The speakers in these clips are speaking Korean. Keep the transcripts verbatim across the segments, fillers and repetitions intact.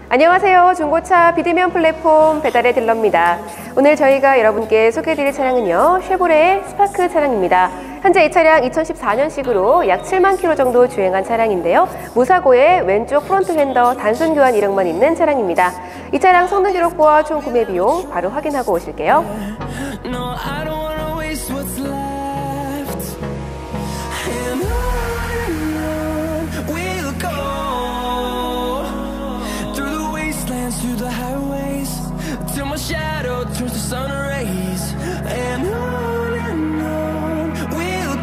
안녕하세요. 중고차 비대면 플랫폼 배달의 딜러입니다. 오늘 저희가 여러분께 소개해드릴 차량은요, 쉐보레 스파크 차량입니다. 현재 이 차량 이천십사 년식으로 약 칠만 킬로미터 정도 주행한 차량인데요. 무사고에 왼쪽 프론트 휀더 단순 교환 이력만 있는 차량입니다. 이 차량 성능 기록부와 총 구매 비용 바로 확인하고 오실게요. Through the highways till my shadow turns to sun rays, and on and on we'll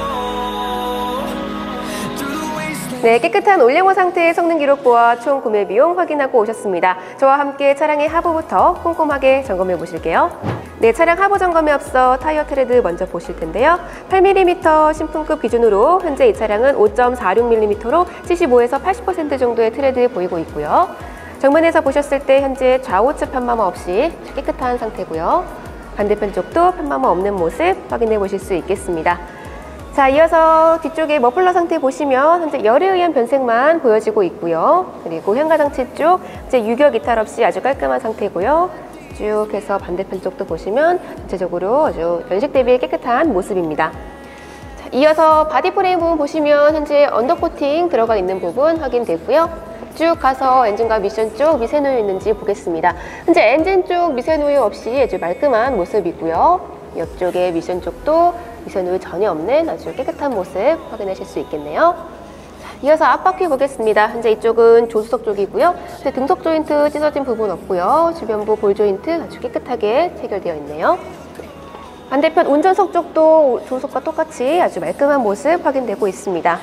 go through the wasteland. 네, 깨끗한 올레모 상태의 성능 기록부와 총 구매 비용 확인하고 오셨습니다. 저와 함께 차량의 하부부터 꼼꼼하게 점검해 보실게요. 네, 차량 하부 점검에 앞서 타이어 트레드 먼저 보실 텐데요. 팔 밀리미터 신품급 기준으로 현재 이 차량은 오 점 사육 밀리미터로 칠십오에서 팔십 퍼센트 정도의 트레드 보이고 있고요. 정면에서 보셨을 때 현재 좌우측 편마모 없이 깨끗한 상태고요. 반대편 쪽도 편마모 없는 모습 확인해 보실 수 있겠습니다. 자, 이어서 뒤쪽에 머플러 상태 보시면 현재 열에 의한 변색만 보여지고 있고요. 그리고 현가장치 쪽 이제 유격 이탈 없이 아주 깔끔한 상태고요. 쭉 해서 반대편 쪽도 보시면 전체적으로 아주 연식 대비 깨끗한 모습입니다. 자, 이어서 바디 프레임 부분 보시면 현재 언더코팅 들어가 있는 부분 확인되고요. 쭉 가서 엔진과 미션 쪽 미세누유 있는지 보겠습니다. 현재 엔진 쪽 미세누유 없이 아주 말끔한 모습이고요. 옆쪽에 미션 쪽도 미세누유 전혀 없는 아주 깨끗한 모습 확인하실 수 있겠네요. 자, 이어서 앞바퀴 보겠습니다. 현재 이쪽은 조수석 쪽이고요. 근데 등속 조인트 찢어진 부분 없고요. 주변부 볼 조인트 아주 깨끗하게 체결되어 있네요. 반대편 운전석 쪽도 조수석과 똑같이 아주 말끔한 모습 확인되고 있습니다.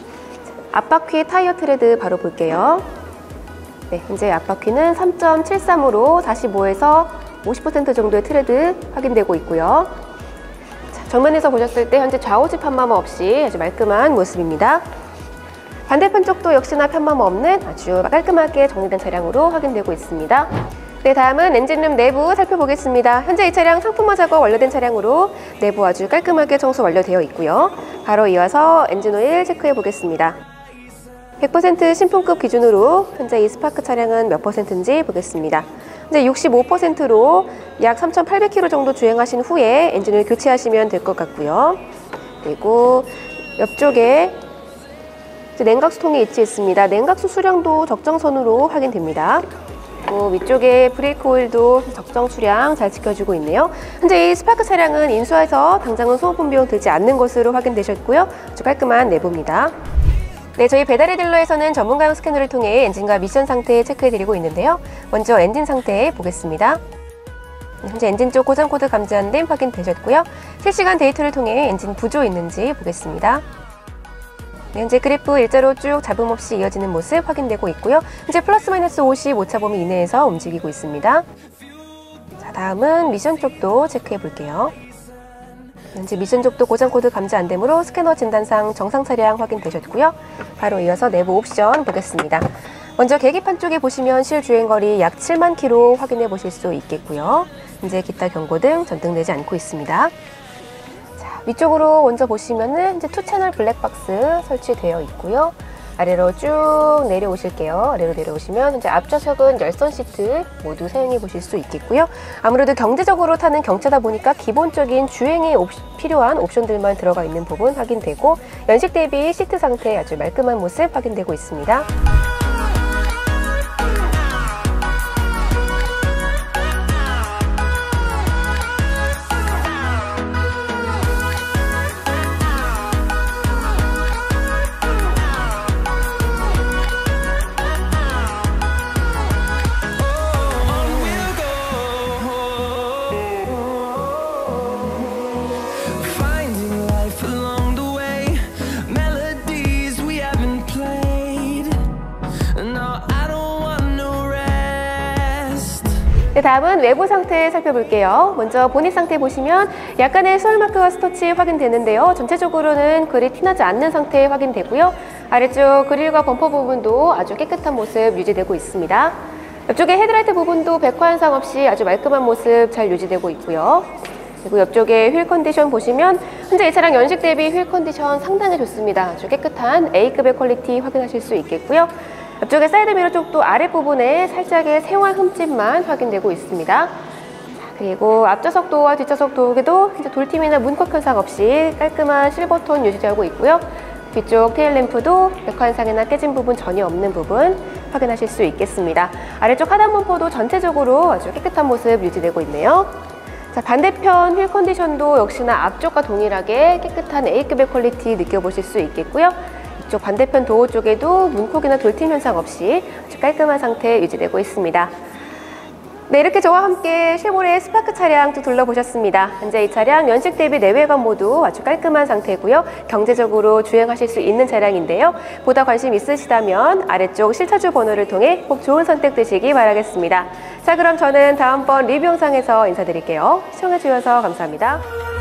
앞바퀴 타이어 트레드 바로 볼게요. 네, 현재 앞바퀴는 삼 점 칠삼으로 사십오에서 오십 퍼센트 정도의 트레드 확인되고 있고요. 자, 정면에서 보셨을 때 현재 좌우측 편마모 없이 아주 말끔한 모습입니다. 반대편 쪽도 역시나 편마모 없는 아주 깔끔하게 정리된 차량으로 확인되고 있습니다. 네, 다음은 엔진룸 내부 살펴보겠습니다. 현재 이 차량 상품화 작업 완료된 차량으로 내부 아주 깔끔하게 청소 완료되어 있고요. 바로 이어서 엔진 오일 체크해 보겠습니다. 백 퍼센트 신품급 기준으로 현재 이 스파크 차량은 몇 퍼센트인지 보겠습니다. 현재 육십오 퍼센트로 약 삼천팔백 킬로미터 정도 주행하신 후에 엔진을 교체하시면 될 것 같고요. 그리고 옆쪽에 냉각수통이 위치했습니다. 냉각수 수량도 적정선으로 확인됩니다. 그리고 위쪽에 브레이크 오일도 적정 수량 잘 지켜주고 있네요. 현재 이 스파크 차량은 인수해서 당장은 소모품 비용 들지 않는 것으로 확인되셨고요. 아주 깔끔한 내부입니다. 네, 저희 배달의 딜러에서는 전문가용 스캐너를 통해 엔진과 미션 상태 체크해드리고 있는데요. 먼저 엔진 상태 보겠습니다. 현재 엔진 쪽 고장 코드 감지 됨 확인되셨고요. 실시간 데이터를 통해 엔진 부조 있는지 보겠습니다. 네, 현재 그래프 일자로 쭉 잡음 없이 이어지는 모습 확인되고 있고요. 현재 플러스 마이너스 오십 오차 범위 이내에서 움직이고 있습니다. 자, 다음은 미션 쪽도 체크해 볼게요. 현재 미션 쪽도 고장 코드 감지 안 되므로 스캐너 진단상 정상 차량 확인되셨고요. 바로 이어서 내부 옵션 보겠습니다. 먼저 계기판 쪽에 보시면 실주행거리 약 칠만 킬로미터 확인해 보실 수 있겠고요. 현재 기타 경고등 전등되지 않고 있습니다. 자, 위쪽으로 먼저 보시면은 현재 투 채널 블랙박스 설치되어 있고요. 아래로 쭉 내려오실게요. 아래로 내려오시면 현재 앞좌석은 열선 시트 모두 사용해 보실 수 있겠고요. 아무래도 경제적으로 타는 경차다 보니까 기본적인 주행에 옵, 필요한 옵션들만 들어가 있는 부분 확인되고, 연식 대비 시트 상태 아주 말끔한 모습 확인되고 있습니다. 네, 다음은 외부 상태 살펴볼게요. 먼저 보닛 상태 보시면 약간의 소일마크와 스토치 확인되는데요. 전체적으로는 그리 티나지 않는 상태 확인되고요. 아래쪽 그릴과 범퍼 부분도 아주 깨끗한 모습 유지되고 있습니다. 옆쪽에 헤드라이트 부분도 백화 현상 없이 아주 말끔한 모습 잘 유지되고 있고요. 그리고 옆쪽에 휠 컨디션 보시면 현재 이 차량 연식 대비 휠 컨디션 상당히 좋습니다. 아주 깨끗한 A급의 퀄리티 확인하실 수 있겠고요. 앞쪽의 사이드미러 쪽도 아랫부분에 살짝의 세월 흠집만 확인되고 있습니다. 그리고 앞좌석도어와 뒷좌석도어에도 돌팀이나 문콕 현상 없이 깔끔한 실버톤 유지하고 있고요. 뒤쪽 테일램프도 벽환상이나 깨진 부분 전혀 없는 부분 확인하실 수 있겠습니다. 아래쪽 하단 범퍼도 전체적으로 아주 깨끗한 모습 유지되고 있네요. 자, 반대편 휠 컨디션도 역시나 앞쪽과 동일하게 깨끗한 A급의 퀄리티 느껴보실 수 있겠고요. 이쪽 반대편 도어 쪽에도 문콕이나 돌팀 현상 없이 아주 깔끔한 상태 유지되고 있습니다. 네, 이렇게 저와 함께 쉐보레 스파크 차량 또 둘러보셨습니다. 현재 이 차량 연식 대비 내외관 모두 아주 깔끔한 상태고요. 경제적으로 주행하실 수 있는 차량인데요. 보다 관심 있으시다면 아래쪽 실차주 번호를 통해 꼭 좋은 선택 되시기 바라겠습니다. 자, 그럼 저는 다음번 리뷰 영상에서 인사드릴게요. 시청해주셔서 감사합니다.